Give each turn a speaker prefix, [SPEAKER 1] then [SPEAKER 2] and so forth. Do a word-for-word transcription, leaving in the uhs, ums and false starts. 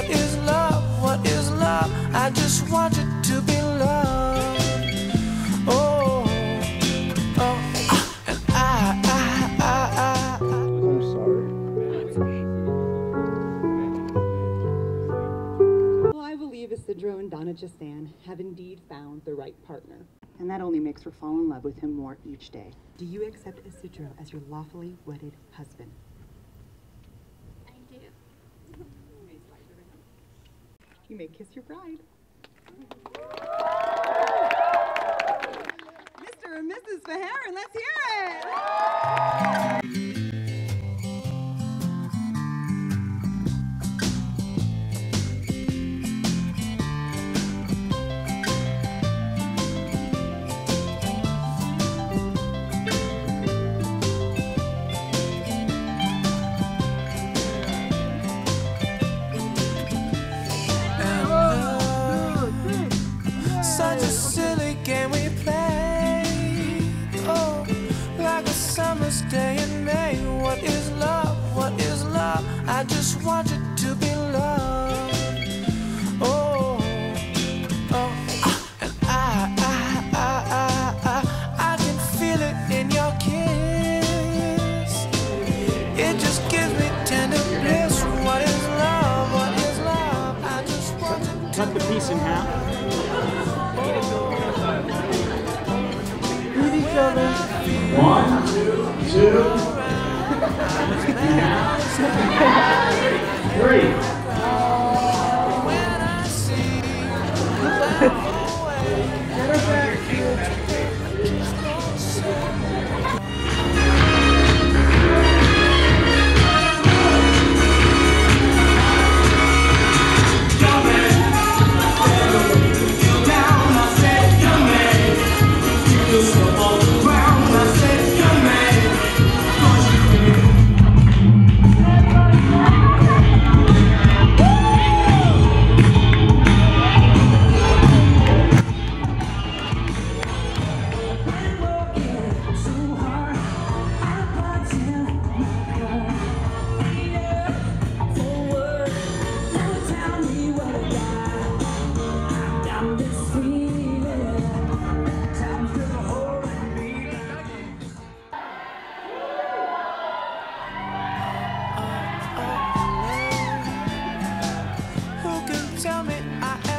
[SPEAKER 1] what is love, what is love? I just want you to be loved. Oh, oh, and I, I, I, I, I.
[SPEAKER 2] I'm sorry.
[SPEAKER 3] Well, I believe Isidro and Donna Jasan have indeed found the right partner. And that only makes her fall in love with him more each day. Do you accept Isidro as your lawfully wedded husband?
[SPEAKER 4] I do.
[SPEAKER 3] You may kiss your bride. Mister and Missus Verheeren, let's hear it!
[SPEAKER 1] Such a silly game we play. Oh, like a summer's day in May. What is love? What is love? I just want you to be loved. Oh, oh, and I, I, I, I, I, I can feel it in your kiss. It just gives me tender bliss. What is love? What is love? I just want you to
[SPEAKER 2] Cut the piece in half.
[SPEAKER 5] One, two, three.
[SPEAKER 1] when I see who can tell me I am